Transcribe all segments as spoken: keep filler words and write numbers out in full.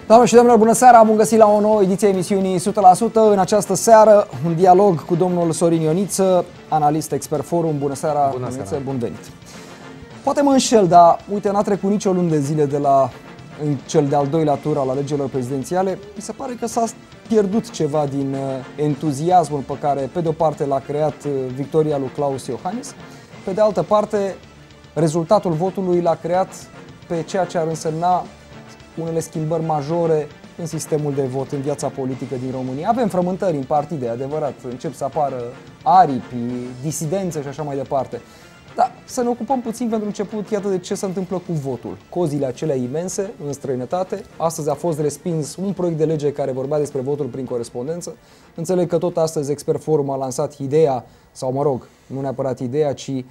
Doamne și domnilor, bună seara! Bun găsit la o nouă ediție a emisiunii o sută la sută. În această seară, un dialog cu domnul Sorin Ioniță, analist Expert Forum. Bună seara, bună Ioniță, seara. bun venit! Poate mă înșel, dar uite, n-a trecut nicio lună de zile de la în cel de-al doilea tur al alegerilor prezidențiale. Mi se pare că s-a pierdut ceva din entuziasmul pe care, pe de o parte, l-a creat victoria lui Klaus Iohannis, pe de altă parte, rezultatul votului l-a creat pe ceea ce ar însemna unele schimbări majore în sistemul de vot, în viața politică din România. Avem frământări în partide, adevărat, încep să apară aripi, disidențe și așa mai departe. Dar să ne ocupăm puțin pentru început, iată, de ce se întâmplă cu votul. Cozile acelea imense în străinătate. Astăzi a fost respins un proiect de lege care vorbea despre votul prin corespondență. Înțeleg că tot astăzi Expert Forum a lansat ideea, sau mă rog, nu neapărat ideea, ci, uh,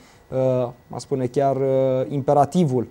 mă spune chiar, uh, imperativul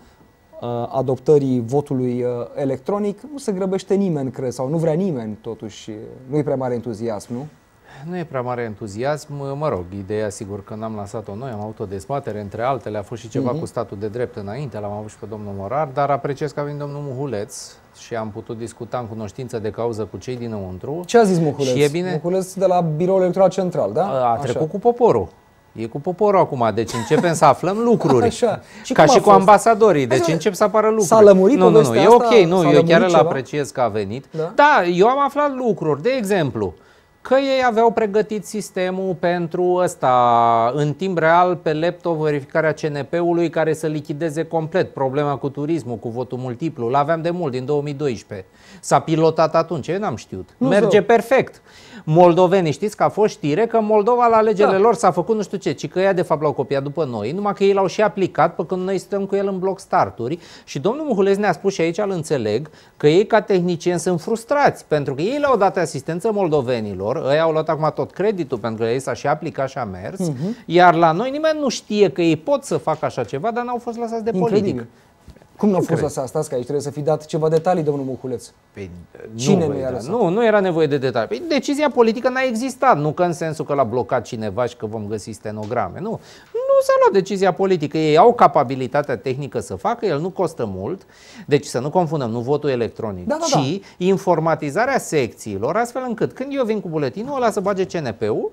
adoptării votului electronic. Nu se grăbește nimeni, cred, sau nu vrea nimeni, totuși. Nu e prea mare entuziasm, nu? Nu e prea mare entuziasm. Mă rog, ideea, sigur că n-am lansat-o noi, am avut o dezbatere, între altele, a fost și ceva uh-huh. cu statul de drept înainte, l-am avut și pe domnul Morar, dar apreciez că a venit domnul Muhuleț și am putut discuta în cunoștință de cauză cu cei dinăuntru. Ce a zis Muhuleț? Și e bine... Muhuleț de la Biroul Electoral Central, da? A, a trecut cu poporul. E cu poporul acum, deci începem să aflăm lucruri. Așa. Și ca și cu ambasadorii, deci Așa. încep să apară lucruri. S-a lămurit nu, nu, nu, e ok, asta? nu, eu chiar îl apreciez că a venit. Da? Da, eu am aflat lucruri, de exemplu, că ei aveau pregătit sistemul pentru ăsta, în timp real, pe laptop, verificarea C N P-ului care să lichideze complet problema cu turismul, cu votul multiplu. L-aveam de mult, din două mii doisprezece. S-a pilotat atunci, eu n-am știut. Nu Merge zău. perfect. Moldovenii, știți că a fost știre că Moldova la alegerile da. lor s-a făcut nu știu ce, ci că ea de fapt l-au copiat după noi, numai că ei l-au și aplicat pe când noi stăm cu el în bloc starturi. Și domnul Muhuleț ne-a spus și aici îl înțeleg că ei ca tehnicieni sunt frustrați pentru că ei le-au dat asistență moldovenilor, ei au luat acum tot creditul pentru că ei s-a și aplicat și a mers, uh-huh. iar la noi nimeni nu știe că ei pot să facă așa ceva, dar n-au fost lăsați de politic. Cum nu a fost lăsat? Stați că aici trebuie să fi dat ceva detalii, domnul Muhuleț. Păi, Cine nu, nu i-a lăsat? Nu, nu era nevoie de detalii. Păi, decizia politică n-a existat, nu că în sensul că l-a blocat cineva și că vom găsi stenograme. Nu, nu s-a luat decizia politică. Ei au capabilitatea tehnică să facă, el nu costă mult. Deci să nu confundăm, nu votul electronic, da, da, ci da. informatizarea secțiilor, astfel încât când eu vin cu buletinul ăla să bage C N P-ul,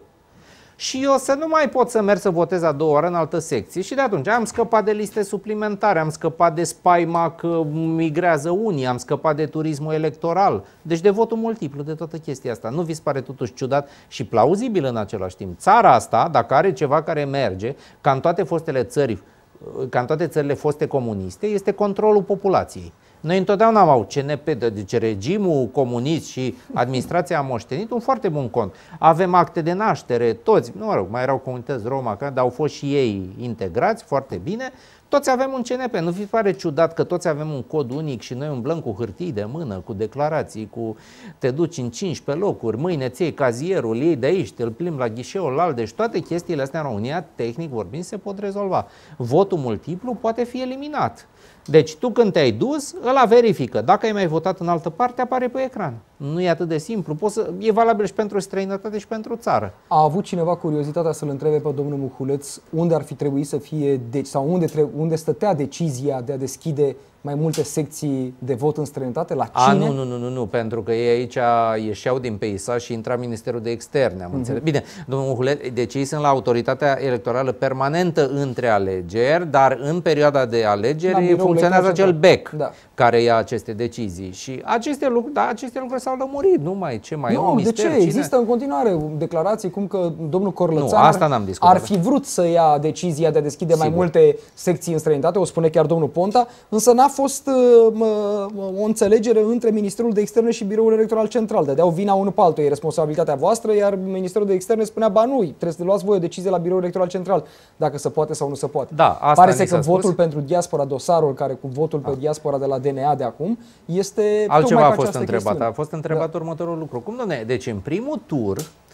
și eu să nu mai pot să merg să votez a doua oară în altă secție. Și de atunci am scăpat de liste suplimentare, am scăpat de spaima că migrează unii, am scăpat de turismul electoral. Deci de votul multiplu, de toată chestia asta. Nu vi se pare totuși ciudat și plauzibil în același timp? Țara asta, dacă are ceva care merge, ca în toate fostele țări, ca în toate țările foste comuniste, este controlul populației. Noi întotdeauna am avut C N P, deci regimul comunist și administrația a moștenit un foarte bun cont. Avem acte de naștere, toți, nu mă rog, mai erau comunități Roma, dar au fost și ei integrați foarte bine. Toți avem un C N P. Nu vi pare ciudat că toți avem un cod unic și noi umblăm cu hârtii de mână, cu declarații, cu te duci în cincisprezece locuri, mâine ți iei cazierul, iei de aici, te-l plimbi la ghișeul alt. Deci toate chestiile astea în România, tehnic vorbind, se pot rezolva. Votul multiplu poate fi eliminat. Deci tu când te-ai dus, ăla verifică. Dacă ai mai votat în altă parte, apare pe ecran. Nu e atât de simplu. Poți să, e valabil și pentru străinătate și pentru țară. A avut cineva curiozitatea să-l întrebe pe domnul Muhuleț unde ar fi trebuit să fie, deci, sau unde, tre- unde stătea decizia de a deschide mai multe secții de vot în străinătate? La cine? A, nu, nu, nu, nu, nu, pentru că ei aici ieșeau din peisaj și intra Ministerul de Externe, am uh-huh. înțeles. Bine, domnul Muhuleț, deci ei sunt la autoritatea electorală permanentă între alegeri, dar în perioada de alegeri funcționează acel B E C da. care ia aceste decizii. Și aceste lucruri, da, aceste lucruri s-au lămurit, nu mai ce mai nu, e un mister. De ce? Cine? Există în continuare declarații cum că domnul Corlățan nu, asta n-am discutat. ar fi vrut să ia decizia de a deschide Sigur. mai multe secții în străinătate, o spune chiar domnul Ponta, însă n-a fost uh, o înțelegere între Ministerul de Externe și Biroul Electoral Central. Dădeau vina unul pe altul, e responsabilitatea voastră, iar Ministerul de Externe spunea, ba nu, trebuie să luați voi o decizie la Biroul Electoral Central, dacă se poate sau nu se poate. Da, asta Pare să că votul spus. pentru diaspora, dosarul care cu votul pe diaspora de la D N A de acum, este altceva tocmai a fost întrebat. chestiune. A fost întrebat da. următorul lucru. Cum, doamne? Deci în primul tur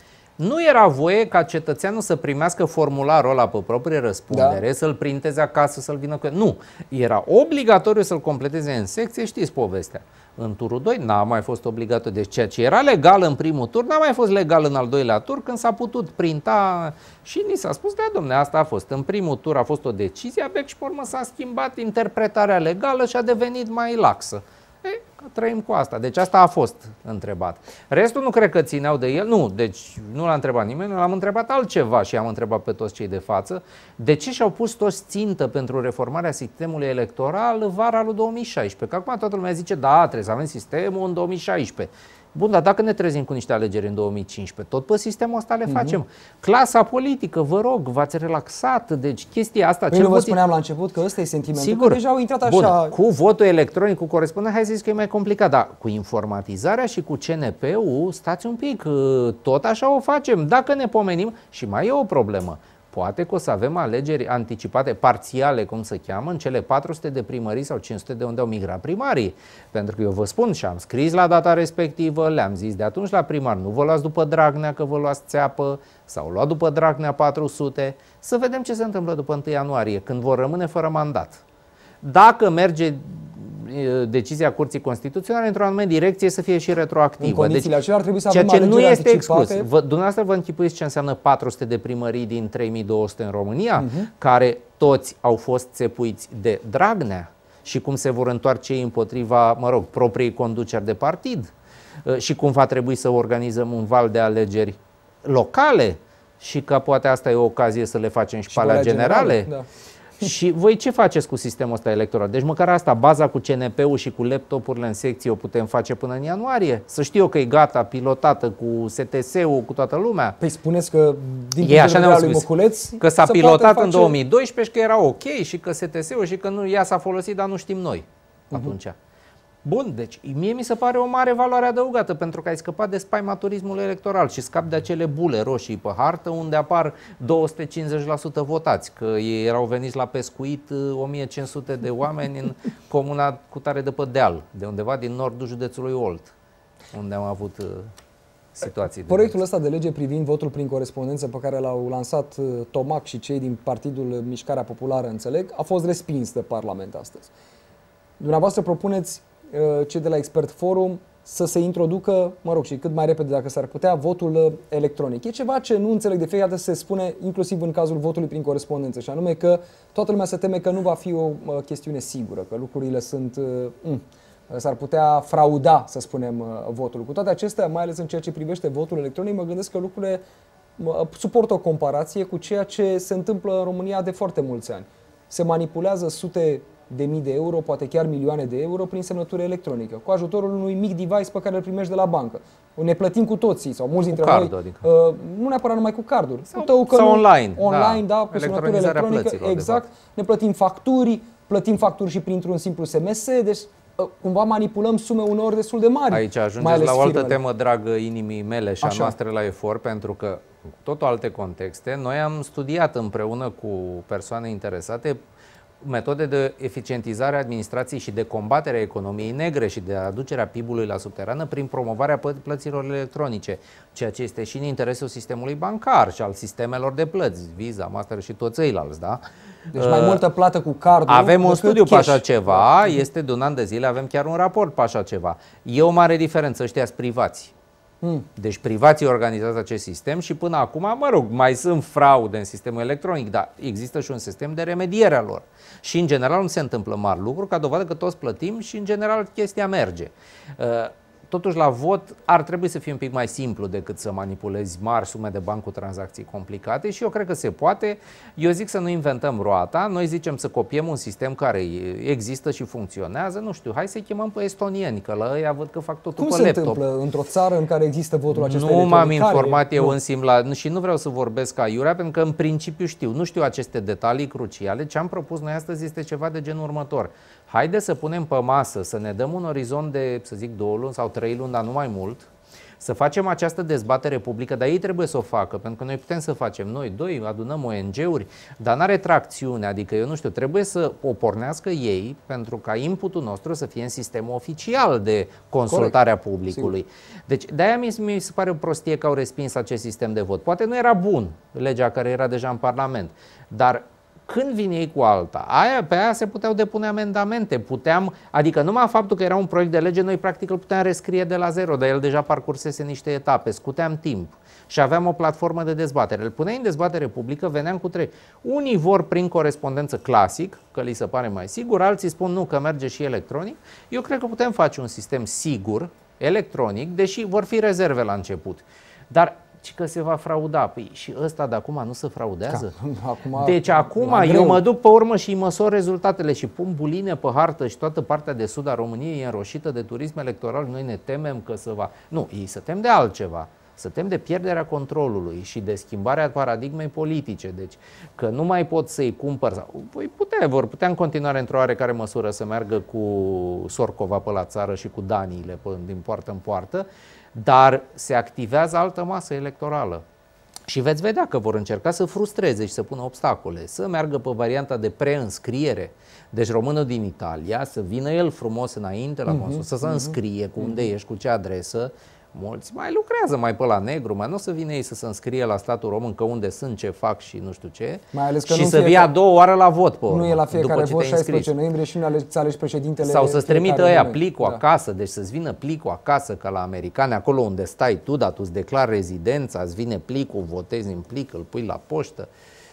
nu era voie ca cetățeanul să primească formularul ăla pe proprie răspundere, da. să-l printeze acasă, să-l vină cu... Nu, era obligatoriu să-l completeze în secție, știți povestea. În turul doi n-a mai fost obligatoriu. Deci ceea ce era legal în primul tur n-a mai fost legal în al doilea tur, când s-a putut printa și ni s-a spus, da, domne, asta a fost. În primul tur a fost o decizie a B E C și pe urmă s-a schimbat interpretarea legală și a devenit mai laxă. E, trăim cu asta. Deci asta a fost întrebat. Restul nu cred că țineau de el. Nu, deci nu l-a întrebat nimeni, l-am întrebat altceva și am întrebat pe toți cei de față. De ce și-au pus toți țintă pentru reformarea sistemului electoral vara lui două mii șaisprezece? Că acum toată lumea zice, da, trebuie să avem sistemul în două mii șaisprezece. Bun, dar dacă ne trezim cu niște alegeri în două mii cincisprezece, tot pe sistemul ăsta le facem. Mm-hmm. Clasa politică, vă rog, v-ați relaxat, deci chestia asta... Păi nu vă spuneam la început că ăsta e sentimentul, sigur, că deja au intrat așa... Bun, cu votul electronic, cu corespondență, hai să zic că e mai complicat, dar cu informatizarea și cu C N P-ul, stați un pic, tot așa o facem, dacă ne pomenim. Și mai e o problemă. Poate că o să avem alegeri anticipate, parțiale, cum se cheamă, în cele patru sute de primării sau cinci sute de unde au migrat primarii. Pentru că eu vă spun și am scris la data respectivă, le-am zis de atunci la primar, nu vă luați după Dragnea că vă luați țeapă, sau luat după Dragnea patru sute, să vedem ce se întâmplă după întâi ianuarie, când vor rămâne fără mandat. Dacă merge decizia Curții Constituționale într-o anume direcție, să fie și retroactivă. În condițiile deci, acelea ar trebui să ceea avem ce nu este anticipate. exclus. Vă, dumneavoastră vă închipuiți ce înseamnă patru sute de primării din trei mii două sute în România, uh-huh. care toți au fost țepuiți de Dragnea și cum se vor întoarce ei împotriva, mă rog, propriei conduceri de partid și cum va trebui să organizăm un val de alegeri locale și că poate asta e o ocazie să le facem și, și pe alea generale. generale da. Și voi ce faceți cu sistemul ăsta electoral? Deci măcar asta, baza cu C N P-ul și cu laptopurile în secție o putem face până în ianuarie? Să știu eu că e gata, pilotată cu S T S-ul, cu toată lumea? Păi spuneți că din punct de vedere lui Moculeț că s-a pilotat face... în două mii doisprezece și că era ok și că S T S-ul și că nu, ea s-a folosit, dar nu știm noi atunci. Uh-huh. Bun, deci mie mi se pare o mare valoare adăugată pentru că ai scăpat de spaima turismului electoral și scapi de acele bule roșii pe hartă unde apar două sute cincizeci la sută votați, că ei erau veniți la pescuit o mie cinci sute de oameni în comuna cu tare de pe deal, de undeva din nordul județului Olt, unde am avut uh, situații. Proiectul ăsta de lege privind votul prin corespondență pe care l-au lansat Tomac și cei din Partidul Mișcarea Populară, înțeleg, a fost respins de Parlament astăzi. Dumneavoastră propuneți cei de la Expert Forum să se introducă, mă rog, și cât mai repede dacă s-ar putea, votul electronic. E ceva ce nu înțeleg de fiecare dată se spune, inclusiv în cazul votului prin corespondență, și anume că toată lumea se teme că nu va fi o chestiune sigură, că lucrurile sunt... Mm, s-ar putea frauda, să spunem, votul. Cu toate acestea, mai ales în ceea ce privește votul electronic, mă gândesc că lucrurile suportă o comparație cu ceea ce se întâmplă în România de foarte mulți ani. Se manipulează sute de mii de euro, poate chiar milioane de euro prin semnătură electronică, cu ajutorul unui mic device pe care îl primești de la bancă. Ne plătim cu toții, sau mulți dintre card, noi, adică. uh, nu neapărat numai cu carduri, sau, cu tău, sau online, online, da, da cu semnătură electronică, exact. Ne plătim facturi, plătim facturi și printr-un simplu S M S, deci uh, cumva manipulăm sume uneori destul de mari. Aici ajungeți la o altă temă dragă inimii mele și a Așa. noastră la efort, pentru că cu totul alte contexte, noi am studiat împreună cu persoane interesate metode de eficientizare a administrației și de combatere a economiei negre și de aducerea P I B-ului la subterană prin promovarea plăților electronice, ceea ce este și în interesul sistemului bancar și al sistemelor de plăți, Visa, Master și toți ceilalți, da? Deci mai uh, multă plată cu cardul. Avem un studiu pe așa ceva, este de un an de zile, avem chiar un raport pe așa ceva. E o mare diferență, ăștia sunt privați. Hmm. Deci privații organizează acest sistem și până acum, mă rog, mai sunt fraude în sistemul electronic, dar există și un sistem de remediere a lor. Și în general nu se întâmplă mari lucruri, ca dovadă că toți plătim și în general chestia merge. Totuși la vot ar trebui să fie un pic mai simplu decât să manipulezi mari sume de bani cu tranzacții complicate și eu cred că se poate. Eu zic să nu inventăm roata, noi zicem să copiem un sistem care există și funcționează, nu știu, hai să-i chemăm pe estonieni, că la ăia văd că fac totul Cum pe laptop. Cum se întâmplă într-o țară în care există votul acesta Nu m-am informat eu nu. în Simla și nu vreau să vorbesc aiurea, pentru că în principiu știu, nu știu aceste detalii cruciale. Ce am propus noi astăzi este ceva de genul următor. Haide să punem pe masă, să ne dăm un orizont de, să zic, două luni sau trei luni, dar nu mai mult, să facem această dezbatere publică, dar ei trebuie să o facă, pentru că noi putem să facem noi doi, adunăm O N G-uri, dar n-are tracțiune, adică eu nu știu, trebuie să o pornească ei pentru ca inputul nostru să fie în sistemul oficial de consultare a publicului. Sigur. Deci de-aia mi, mi se pare o prostie că au respins acest sistem de vot. Poate nu era bun legea care era deja în Parlament, dar Când vine ei cu alta, aia, pe aia se puteau depune amendamente, puteam, adică numai faptul că era un proiect de lege, noi practic îl puteam rescrie de la zero, dar el deja parcursese niște etape, scuteam timp și aveam o platformă de dezbatere. Îl puneai în dezbatere publică, veneam cu trei. Unii vor prin corespondență clasic, că li se pare mai sigur, alții spun nu, că merge și electronic. Eu cred că putem face un sistem sigur, electronic, deși vor fi rezerve la început. Dar și că se va frauda. Păi și ăsta de acum nu se fraudează? Ca, acum, deci acum eu mă duc pe urmă și îi măsor rezultatele și pun buline pe hartă și toată partea de sud a României e înroșită de turism electoral. Noi ne temem că se va... Nu, ei se tem de altceva. Se tem de pierderea controlului și de schimbarea paradigmei politice. Deci că nu mai pot să-i cumpăr. Păi putea, vor putea în continuare într-o oarecare măsură să meargă cu Sorcova pe la țară și cu Daniile din poartă în poartă, dar se activează altă masă electorală. Și veți vedea că vor încerca să frustreze și să pună obstacole, să meargă pe varianta de preînscriere. Deci românul din Italia, să vină el frumos înainte la consul, uh-huh, să se înscrie cu unde ești, cu ce adresă. Mulți mai lucrează mai pe la negru, mai nu o să vină ei să se înscrie la statul român, că unde sunt, ce fac și nu știu ce. Mai ales că și nu să vii a doua oară la vot pe urmă. Nu e la fiecare vot șaisprezece noiembrie și nu alegi, alegi președintele. Sau să-ți trimită ăia plicul da. acasă, deci să-ți vină plicul acasă, ca la americani, acolo unde stai tu, dar tu îți declari rezidența, îți vine plicul, votezi în plic, îl pui la poștă.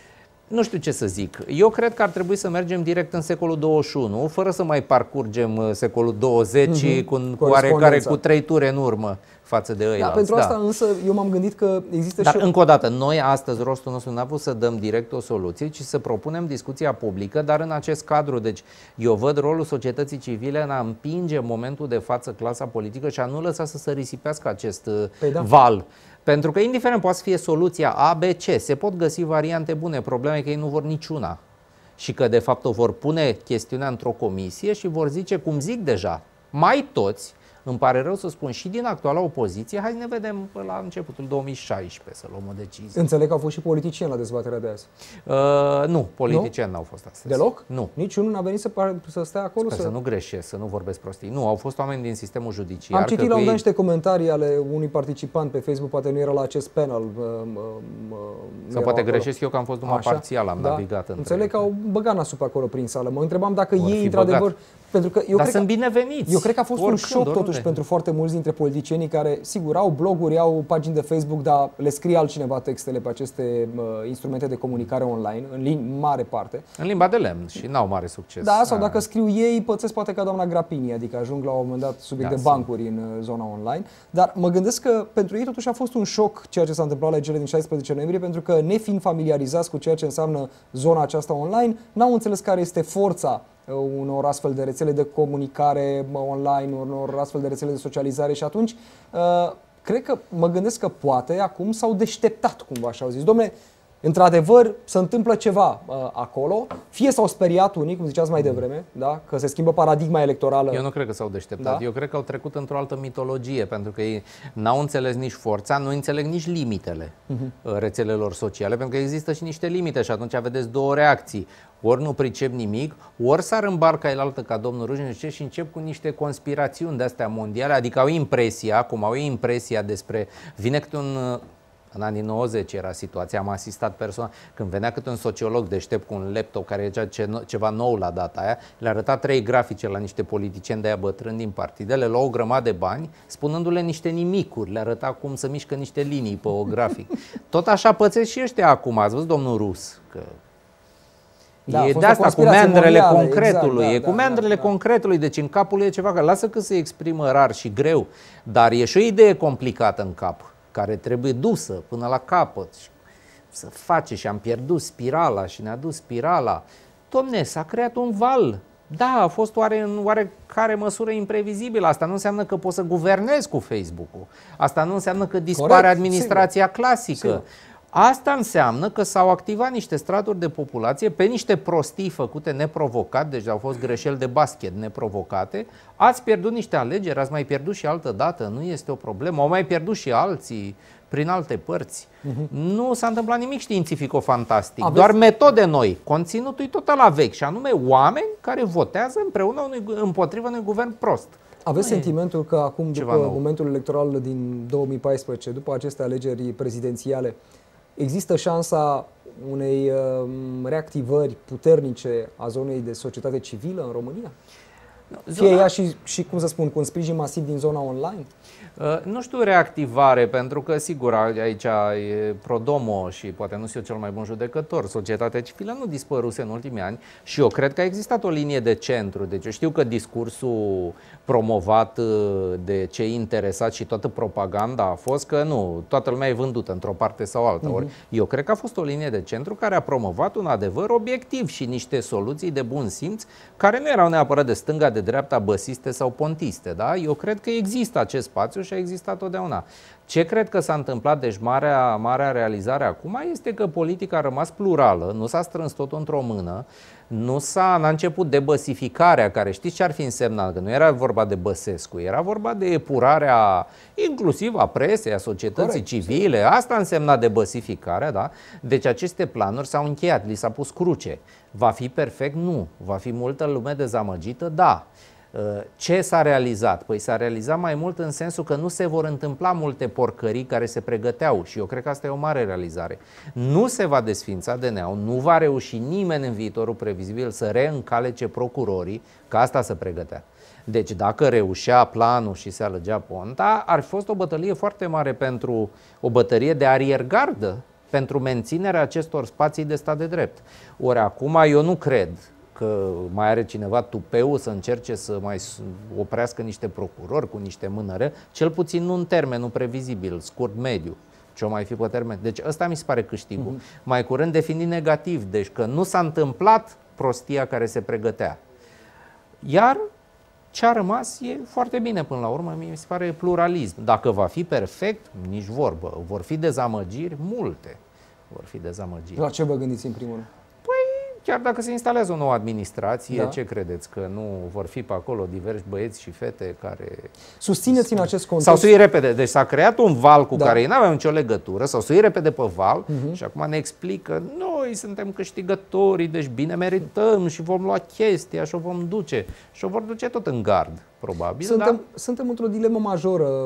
Nu știu ce să zic. Eu cred că ar trebui să mergem direct în secolul douăzeci și unu, fără să mai parcurgem secolul douăzeci mm-hmm. cu, cu oarecare cu trei ture în urmă față de ăia. Da, pentru asta da. însă eu m-am gândit că există Dar și... încă o dată, noi astăzi rostul nostru n-a fost să dăm direct o soluție, ci să propunem discuția publică, dar în acest cadru. Deci eu văd rolul societății civile în a împinge în momentul de față clasa politică și a nu lăsa să se risipească acest păi da. val. Pentru că indiferent poate să fie soluția A, B, C, se pot găsi variante bune. Problema e că ei nu vor niciuna. Și că de fapt o vor pune chestiunea într-o comisie și vor zice, cum zic deja, mai toți, îmi pare rău să spun și din actuala opoziție, hai să ne vedem la începutul două mii șaisprezece să luăm o decizie. Înțeleg că au fost și politicieni la dezbaterea de azi. Uh, nu, politicieni nu? n-au fost astăzi. Deloc? Nu. Niciunul n-a venit să, să stea acolo? Sper să... să nu greșesc, să nu vorbesc prostii. Nu, au fost oameni din sistemul judiciar. Am citit la un ei... niște comentarii ale unui participant pe Facebook, poate nu era la acest panel. Uh, uh, Sau poate acolo. Greșesc eu că am fost numai Așa? parțial, am da. navigat între... Înțeleg că au băgat nasul pe acolo prin sală. Mă întrebam dacă Or ei, într-adevăr... Pentru că eu Dar cred sunt că, bineveniți. Eu cred că a fost Oricând, un șoc totuși oriunde. pentru foarte mulți dintre politicienii care, sigur, au bloguri, au pagini de Facebook, dar le scrie altcineva textele pe aceste uh, instrumente de comunicare online, în lim- mare parte. În limba de lemn și n-au mare succes. Da, sau dacă scriu ei, pățesc poate ca doamna Grapini, adică ajung la un moment dat subiect da, de bancuri în uh, zona online. Dar mă gândesc că pentru ei totuși a fost un șoc ceea ce s-a întâmplat la alegerile din șaisprezece noiembrie, pentru că nefiind familiarizați cu ceea ce înseamnă zona aceasta online, n-au înțeles care este forța unor astfel de rețele de comunicare online, unor astfel de rețele de socializare și atunci uh, cred că mă gândesc că poate acum s-au deșteptat cumva și au zis, dom'le, într-adevăr se întâmplă ceva uh, acolo, fie s-au speriat unii, cum ziceați mai devreme, da? Că se schimbă paradigma electorală. Eu nu cred că s-au deșteptat, da? Eu cred că au trecut într-o altă mitologie, pentru că ei n-au înțeles nici forța, nu înțeleg nici limitele uh-huh. rețelelor sociale, pentru că există și niște limite și atunci vedeți două reacții. Ori nu pricep nimic, ori sar în barca elaltă ca domnul Râșnice și încep cu niște conspirațiuni de-astea mondiale, adică au impresia, cum au impresia despre, vine câte un, în anii nouăzeci era situația, am asistat personal, când venea câte un sociolog deștept cu un laptop care era ceva nou la data aia, le arăta trei grafice la niște politicieni de-aia bătrâni din partide, le lua o grămadă de bani, spunându-le niște nimicuri, le arăta cum să mișcă niște linii pe o grafic. Tot așa pățesc și ăștia acum, ați văzut domnul Rus, că... Da, e de asta cu meandrele concretului, exact, da, e cu da, meandrele da, da. concretului, deci în capul e ceva, că lasă că se exprimă rar și greu, dar e și o idee complicată în cap, care trebuie dusă până la capăt, să face și am pierdut spirala și ne-a dus spirala. Dom'le, s-a creat un val, da, a fost oare în oarecare măsură imprevizibil, asta nu înseamnă că poți să guvernezi cu Facebook-ul, asta nu înseamnă că dispare Corect, administrația sigur. clasică. Sigur. Asta înseamnă că s-au activat niște straturi de populație pe niște prostii făcute neprovocat, deci au fost greșeli de basket neprovocate, ați pierdut niște alegeri, ați mai pierdut și altă dată, nu este o problemă, au mai pierdut și alții prin alte părți. Uh-huh. Nu s-a întâmplat nimic științifico-fantastic, Aveți... doar metode noi, conținutul e total la vechi și anume oameni care votează împreună unui, împotriva unui guvern prost. Aveți nu sentimentul că acum, după momentul electoral din două mii paisprezece, după aceste alegeri prezidențiale, există șansa unei uh, reactivări puternice a zonei de societate civilă în România? Fie ea și, și, cum să spun, cu un sprijin masiv din zona online? Uh, nu știu reactivare, pentru că, sigur, aici e Prodomo și poate nu sunt eu cel mai bun judecător. Societatea civilă nu dispăruse în ultimii ani și eu cred că a existat o linie de centru. Deci eu știu că discursul promovat de cei interesați și toată propaganda a fost că nu, toată lumea e vândută într-o parte sau alta. Uh-huh. Ori eu cred că a fost o linie de centru care a promovat un adevăr obiectiv și niște soluții de bun simț care nu erau neapărat de stânga, de dreapta, băsiste sau pontiste. Da? Eu cred că există acest spațiu și a existat totdeauna. Ce cred că s-a întâmplat, deci marea, marea realizare acum este că politica a rămas plurală, nu s-a strâns totul într-o mână, nu s-a n-a început debăsificarea, care știți ce ar fi însemnat, că nu era vorba de Băsescu, era vorba de epurarea inclusiv a presei, a societății Corect. civile, asta însemna debăsificarea, da? Deci aceste planuri s-au încheiat, li s-a pus cruce. Va fi perfect? Nu. Va fi multă lume dezamăgită? Da. Ce s-a realizat? Păi s-a realizat mai mult în sensul că nu se vor întâmpla multe porcării care se pregăteau și eu cred că asta e o mare realizare. Nu se va desfința D N A-ul, nu va reuși nimeni în viitorul previzibil să reîncalece procurorii, că asta se pregătea. Deci dacă reușea planul și se alăgea Ponta, ar fi fost o bătălie foarte mare pentru o bătălie de ariergardă pentru menținerea acestor spații de stat de drept. Ori acum eu nu cred că mai are cineva tupeu să încerce să mai oprească niște procurori cu niște mânăre, cel puțin nu în termenul previzibil, scurt, mediu. Ce-o mai fi pe termen. Deci ăsta mi se pare câștigul. Uh-huh. Mai curând definit negativ, deci că nu s-a întâmplat prostia care se pregătea. Iar ce a rămas e foarte bine până la urmă, mi se pare pluralism. Dacă va fi perfect, nici vorbă. Vor fi dezamăgiri multe. Vor fi dezamăgiri. La ce vă gândiți în primul rând? Chiar dacă se instalează o nouă administrație, da. Ce credeți? Că nu vor fi pe acolo diversi băieți și fete care... Susțineți în acest context... Sau să iei repede. Deci s-a creat un val cu da. care ei n-aveau nicio legătură, sau să iei repede pe val uh-huh. și acum ne explică noi suntem câștigătorii, deci bine merităm și vom lua chestia și o vom duce. Și o vor duce tot în gard, probabil. Suntem, da? suntem într-o dilemă majoră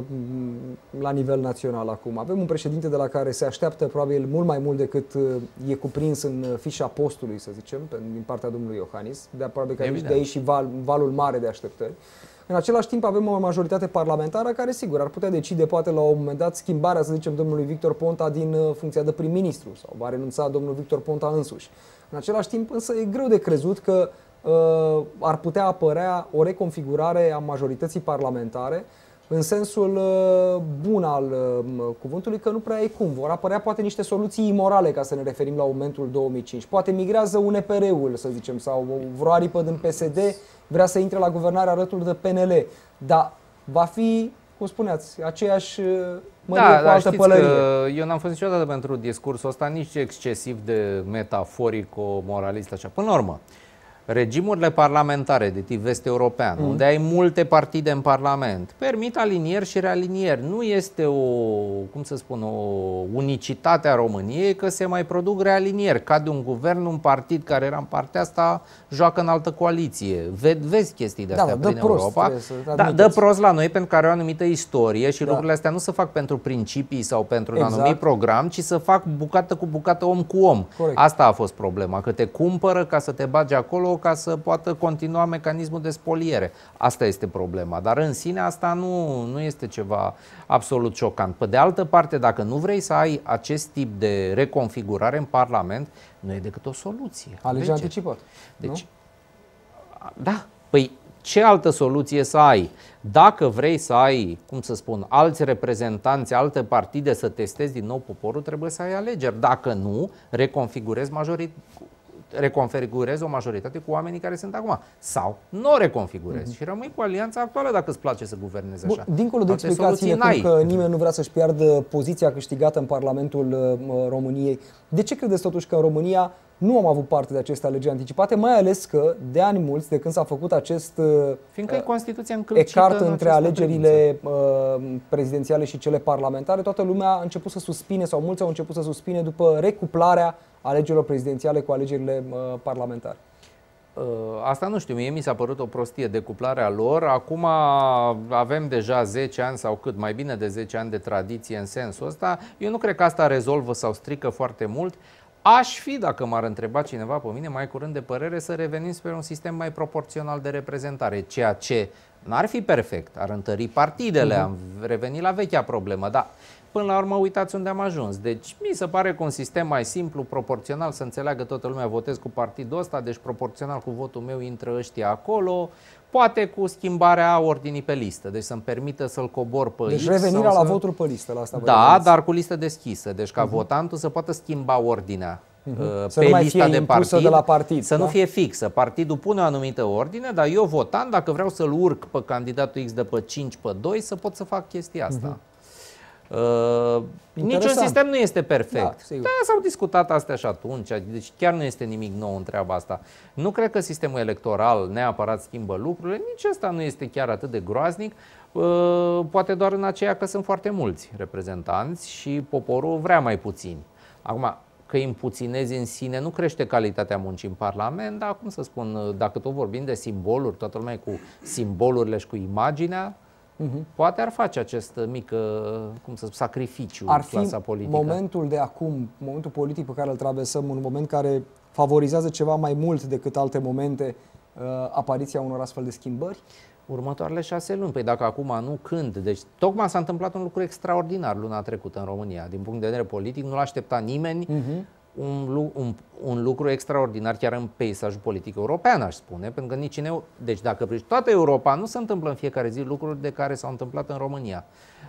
la nivel național acum. Avem un președinte de la care se așteaptă probabil mult mai mult decât e cuprins în fișa postului, să zicem, din partea domnului Iohannis. De probabil că aici, de aici și val, valul mare de așteptări. În același timp avem o majoritate parlamentară care, sigur, ar putea decide poate la un moment dat schimbarea, să zicem, domnului Victor Ponta din funcția de prim-ministru sau va renunța domnul Victor Ponta însuși. În același timp, însă, e greu de crezut că uh, ar putea apărea o reconfigurare a majorității parlamentare în sensul uh, bun al uh, cuvântului, că nu prea e cum. Vor apărea poate niște soluții imorale, ca să ne referim la momentul două mii cinci. Poate migrează U N P R-ul, să zicem, sau vreo aripă din P S D vrea să intre la guvernare alături de P N L. Dar va fi, cum spuneați, aceeași mărie da, cu altă pălărie. Că eu n-am fost niciodată pentru discursul ăsta, nici excesiv de metaforico-moralist, așa. Până la urmă, regimurile parlamentare de tip vest-european, mm. unde ai multe partide în parlament, permit alinieri și realinieri. Nu este o, cum să spun, o unicitate a României că se mai produc realinieri. Cade un guvern, un partid care era în partea asta joacă în altă coaliție. Ve vezi chestii de astea da, prin prost, Europa. Da, dă prost la noi pentru că are o anumită istorie și da. lucrurile astea nu se fac pentru principii sau pentru un exact. anumit program, ci să fac bucată cu bucată, om cu om. Corect. Asta a fost problema, că te cumpără ca să te bagi acolo ca să poată continua mecanismul de spoliere. Asta este problema, dar în sine asta nu, nu este ceva absolut șocant. Pe de altă parte, dacă nu vrei să ai acest tip de reconfigurare în Parlament, nu e decât o soluție. Alege anticipat. Deci, nu? Da, păi ce altă soluție să ai? Dacă vrei să ai, cum să spun, alți reprezentanți, alte partide să testezi din nou poporul, trebuie să ai alegeri. Dacă nu, reconfigurezi majoritatea. reconfigurezi o majoritate cu oamenii care sunt acum. Sau nu o reconfigurezi mm-hmm. și rămâi cu alianța actuală dacă îți place să guvernezi așa. Bun, dincolo de explicațiile cum că nimeni nu vrea să-și piardă poziția câștigată în Parlamentul uh, României, de ce credeți totuși că în România nu am avut parte de aceste alegeri anticipate, mai ales că de ani mulți, de când s-a făcut acest Fiindcă uh, e Constituția încălcită ecart în între alegerile uh, prezidențiale și cele parlamentare, toată lumea a început să suspine sau mulți au început să suspine după recuplarea alegerilor prezidențiale cu alegerile uh, parlamentare. Asta nu știu, mie mi s-a părut o prostie decuplarea lor. Acum avem deja zece ani sau cât, mai bine de zece ani de tradiție în sensul ăsta. Eu nu cred că asta rezolvă sau strică foarte mult. Aș fi, dacă m-ar întreba cineva pe mine, mai curând de părere să revenim spre un sistem mai proporțional de reprezentare, ceea ce n-ar fi perfect, ar întări partidele, uh-huh. am revenit la vechea problemă, dar până la urmă uitați unde am ajuns. Deci mi se pare că un sistem mai simplu, proporțional, să înțeleagă toată lumea, votez cu partidul ăsta, deci proporțional cu votul meu intră ăștia acolo, poate cu schimbarea ordinii pe listă, deci să-mi permită să-l cobor pe Deci X revenirea sau la să... votul pe listă, la asta. Da, dar cu listă deschisă, deci ca uh-huh. votantul să poată schimba ordinea uh-huh. să pe nu lista de partid, de la partid, să da? nu fie fixă. Partidul pune o anumită ordine, dar eu votant, dacă vreau să-l urc pe candidatul X de pe cinci pe doi, să pot să fac chestia asta. Uh-huh. Uh, niciun sistem nu este perfect. Da, da, s-au discutat astea și atunci, deci chiar nu este nimic nou în treaba asta. Nu cred că sistemul electoral neapărat schimbă lucrurile, nici ăsta nu este chiar atât de groaznic, uh, poate doar în aceea că sunt foarte mulți reprezentanți și poporul vrea mai puțini. Acum, că îi împuținezi în sine nu crește calitatea muncii în Parlament, dar cum să spun, dacă tot vorbim de simboluri, toată lumea cu simbolurile și cu imaginea, Uh-huh. poate ar face acest mic, cum să spun, sacrificiu ar fi clasa politică. Momentul de acum, momentul politic pe care îl traversăm, un moment care favorizează ceva mai mult decât alte momente, uh, apariția unor astfel de schimbări? Următoarele șase luni. Păi dacă acum nu, când? Deci tocmai s-a întâmplat un lucru extraordinar luna trecută în România. Din punct de vedere politic nu l-aștepta nimeni. Uh-huh. Un, un, un lucru extraordinar chiar în peisajul politic european, aș spune, pentru că nici în Eu... Deci dacă privești toată Europa, nu se întâmplă în fiecare zi lucruri de care s-au întâmplat în România,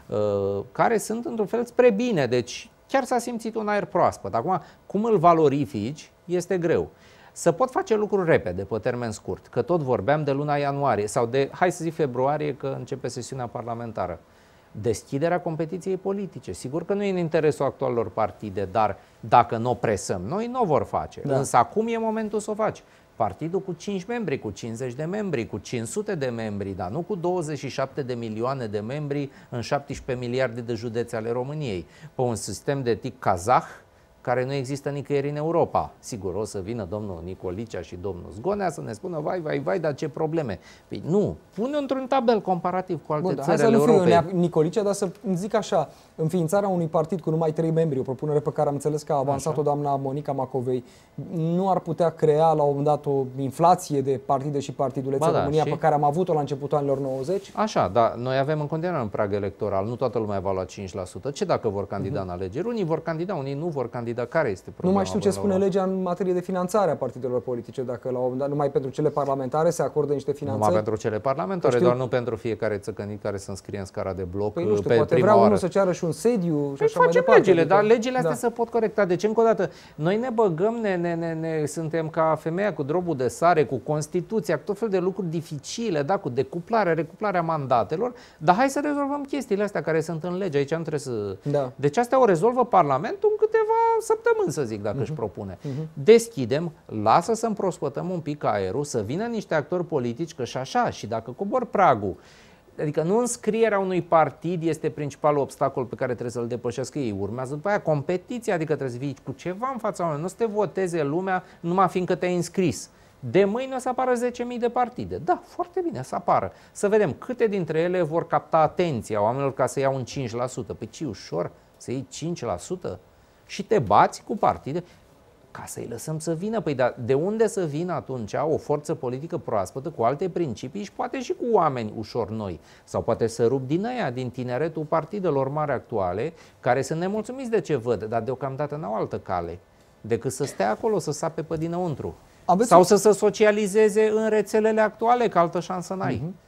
uh, care sunt într-un fel spre bine, deci chiar s-a simțit un aer proaspăt. Acum, cum îl valorifici, este greu. Să pot face lucruri repede, pe termen scurt, că tot vorbeam de luna ianuarie sau de, hai să zic, februarie, că începe sesiunea parlamentară. Deschiderea competiției politice. Sigur că nu e în interesul actualelor partide, dar dacă nu o presăm noi, nu o vor face. Da. Însă acum e momentul să o faci. Partidul cu cinci membri, cu cincizeci de membri, cu cinci sute de membri, dar nu cu douăzeci și șapte de milioane de membri în șaptesprezece miliarde de județe ale României. Pe un sistem de tip kazah, care nu există nicăieri în Europa. Sigur, o să vină domnul Nicolicea și domnul Zgonea să ne spună, vai, vai, vai, dar ce probleme. Păi nu, pune într-un tabel comparativ cu alte Bun, țări ale Europei. Hai să nu fiu Nicolicea, dar să zic așa, înființarea unui partid cu numai trei membri, o propunere pe care am înțeles că a avansat-o doamna Monica Macovei, nu ar putea crea la un moment dat o inflație de partide și partidulețe în da, România și? pe care am avut-o la începutul anilor nouăzeci? Așa, dar noi avem în continuare un prag electoral, nu toată lumea va lua cinci la sută. Ce dacă vor candida uh-huh. în alegeri? Unii vor candida, unii nu vor candida. Care este problema? Nu mai știu ce spune legea în materie de finanțare a partidelor politice, dacă la un moment dat numai pentru cele parlamentare se acordă niște finanțări. Numai pentru cele parlamentare, știu... doar nu pentru fiecare țăcănit care se înscrie în scara de bloc. Păi nu știu, pe poate prima vrea oară. unul să ceară și un sediu și păi așa mai departe. legile, adică... dar legile astea da. se pot corecta. Deci, încă o dată, noi ne băgăm, ne, ne, ne, ne, suntem ca femeia cu drobul de sare, cu Constituția, cu tot fel de lucruri dificile, da, cu decuplarea, recuplarea mandatelor, dar hai să rezolvăm chestiile astea care sunt în lege. Aici nu trebuie să... Da. Deci astea o rezolvă Parlamentul în câteva săptămâni, să zic, dacă uh-huh. își propune. Uh-huh. Deschidem, lasă să împrospătăm un pic aerul, să vină niște actori politici, că și așa, și dacă cobor pragul, adică nu înscrierea unui partid este principalul obstacol pe care trebuie să-l depășească ei. Urmează după aia competiția, adică trebuie să vii cu ceva în fața oamenilor. Nu să te voteze lumea numai fiindcă te-ai înscris. De mâine o să apară zece mii de partide. Da, foarte bine, să apară. Să vedem câte dintre ele vor capta atenția oamenilor ca să iau un cinci la sută. Păi ce ușor să iei cinci la sută și te bați cu partide ca să-i lăsăm să vină. Păi dar de unde să vină atunci o forță politică proaspătă cu alte principii și poate și cu oameni ușor noi? Sau poate să rup din aia, din tineretul partidelor mari actuale, care sunt nemulțumiți de ce văd, dar deocamdată n-au altă cale decât să stea acolo, să sape pe dinăuntru. Aveți Sau o... să se socializeze în rețelele actuale, că altă șansă n-ai. Uh-huh.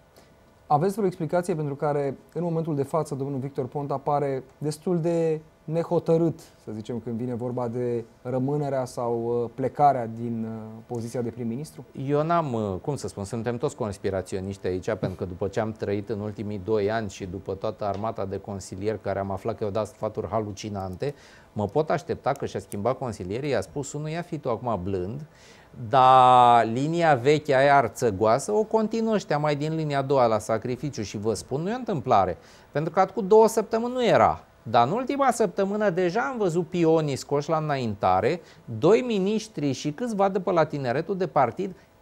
Aveți vreo explicație pentru care în momentul de față domnul Victor Ponta pare destul de nehotărât, să zicem, când vine vorba de rămânerea sau plecarea din poziția de prim-ministru? Eu n-am, cum să spun, suntem toți conspiraționiști aici, pentru că după ce am trăit în ultimii doi ani și după toată armata de consilieri care am aflat că i-au dat sfaturi halucinante, mă pot aștepta că și-a schimbat consilierii, i-a spus unul, ia fi tu acum blând, dar linia veche aia arțăgoasă o continuă ăștia mai din linia a doua la sacrificiu și vă spun, nu e o întâmplare, pentru că cu două săptămâni nu era. Dar în ultima săptămână deja am văzut pionii scoși la înaintare, doi miniștri și câțiva de pe la tineretul de partid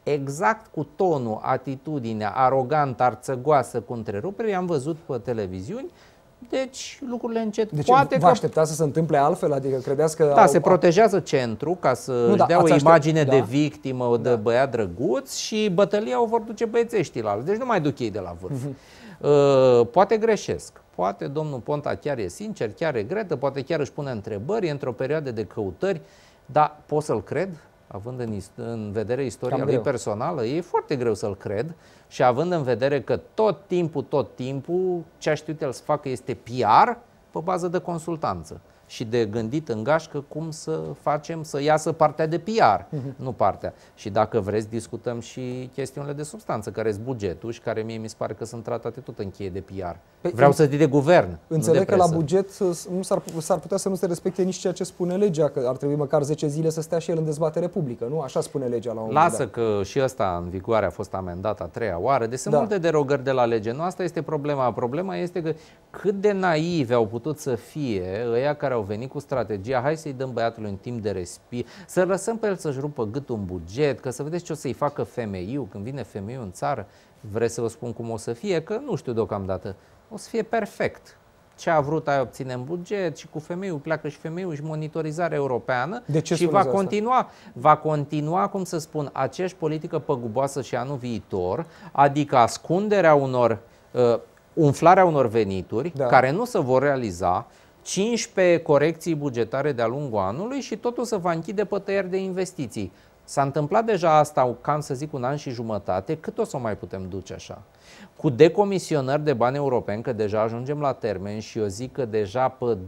exact cu tonul, atitudinea arogantă, arțăgoasă cu întrerupere, i-am văzut pe televiziuni. Deci lucrurile încet. Deci Poate vă că aștepta să se întâmple altfel? Adică credeți că... Da, au... se protejează centru ca să nu, da, dea o imagine aștept... de da. victimă, de da. băiat drăguț și bătălia o vor duce băiețeștii la alți. Deci nu mai duc ei de la vârf. Uh-huh. Uh, poate greșesc. Poate domnul Ponta chiar e sincer, chiar regretă, poate chiar își pune întrebări, e într-o perioadă de căutări, dar pot să-l cred? Având în, în vedere istoria Cam lui greu. personală, e foarte greu să-l cred și având în vedere că tot timpul, tot timpul, ce a știut el să facă este P R pe bază de consultanță și de gândit în gașcă cum să facem să iasă partea de P R, uh-huh. nu partea. Și dacă vreți, discutăm și chestiunile de substanță, care sunt bugetul și care mie mi se pare că sunt tratate tot în cheie de P R. Păi Vreau să zic de guvern. Înțeleg că la buget nu s-ar, s-ar putea să nu se respecte nici ceea ce spune legea, că ar trebui măcar zece zile să stea și el în dezbatere publică, nu? Așa spune legea la un moment dat. Lasă că și ăsta în vigoare a fost amendat a treia oară, deci sunt da. multe derogări de la lege. Nu asta este problema. Problema este că cât de naivi au putut să fie ăia care au venit cu strategia, hai să-i dăm băiatului un timp de respir, să lăsăm pe el să-și rupă gâtul în buget, că să vedeți ce o să-i facă femeiul, când vine femeiul în țară. Vreți să vă spun cum o să fie? Că nu știu deocamdată. O să fie perfect. Ce a vrut ai obține în buget și cu femeiul pleacă și femeiul și monitorizarea europeană de ce și va continua, asta? va continua, cum să spun, aceeași politică păguboasă și anul viitor, adică ascunderea unor, uh, umflarea unor venituri da. care nu se vor realiza, cincisprezece corecții bugetare de-a lungul anului și totul se va închide pe tăieri de investiții. S-a întâmplat deja asta, cam să zic un an și jumătate, cât o să o mai putem duce așa? Cu decomisionări de bani europeni, că deja ajungem la termen și eu zic că deja pe uh,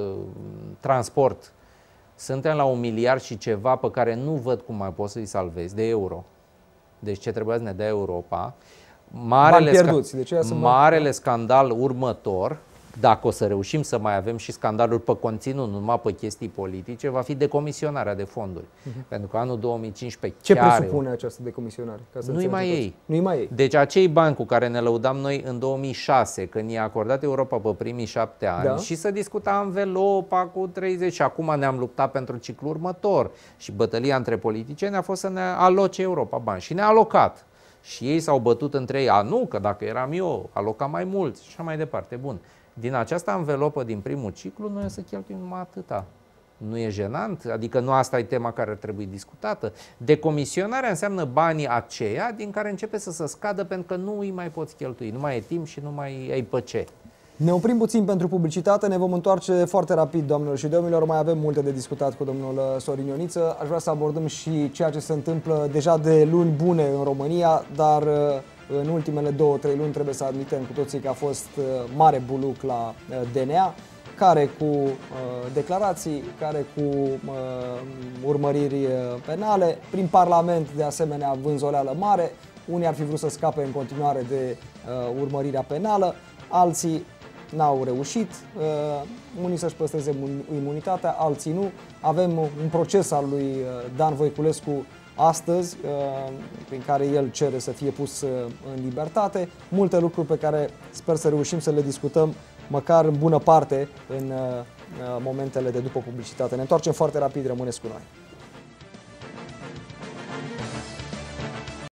transport suntem la un miliard și ceva pe care nu văd cum mai poți să-i salvezi, de euro. Deci ce trebuia să ne dea Europa. Marele, pierduți, de sca marele scandal următor, dacă o să reușim să mai avem și scandaluri pe conținut, nu numai pe chestii politice, va fi decomisionarea de fonduri. Uh-huh. Pentru că anul două mii cincisprezece Ce chiar presupune eu... această decomisionare? Nu-i mai ei. Nu-i mai ei. Deci acei bani cu care ne lăudam noi în două mii șase, când i-a acordat Europa pe primii șapte ani da. și să discuta învelopa cu treizeci și acum ne-am luptat pentru ciclul următor și bătălia între politicieni a fost să ne aloce Europa bani și ne-a alocat. Și ei s-au bătut între ei, a nu, că dacă eram eu, alocam mai mult și așa mai departe. Bun. Din această anvelopă din primul ciclu, noi o să cheltuim numai atâta. Nu e jenant? Adică nu asta e tema care ar trebui discutată. Decomisionarea înseamnă banii aceia din care începe să se scadă pentru că nu îi mai poți cheltui. Nu mai e timp și nu mai ai pe ce. Ne oprim puțin pentru publicitate, ne vom întoarce foarte rapid, doamnelor și domnilor. Mai avem multe de discutat cu domnul Sorin Ioniță. Aș vrea să abordăm și ceea ce se întâmplă deja de luni bune în România, dar în ultimele două, trei luni trebuie să admitem cu toții că a fost mare buluc la D N A, care cu uh, declarații, care cu uh, urmăriri penale, prin Parlament de asemenea vânzoleală mare. Unii ar fi vrut să scape în continuare de uh, urmărirea penală, alții n-au reușit, uh, unii să-și păstreze imunitatea, alții nu. Avem un proces al lui Dan Voiculescu astăzi, prin care el cere să fie pus în libertate. Multe lucruri pe care sper să reușim să le discutăm, măcar în bună parte, în momentele de după publicitate. Ne întoarcem foarte rapid, rămâneți cu noi.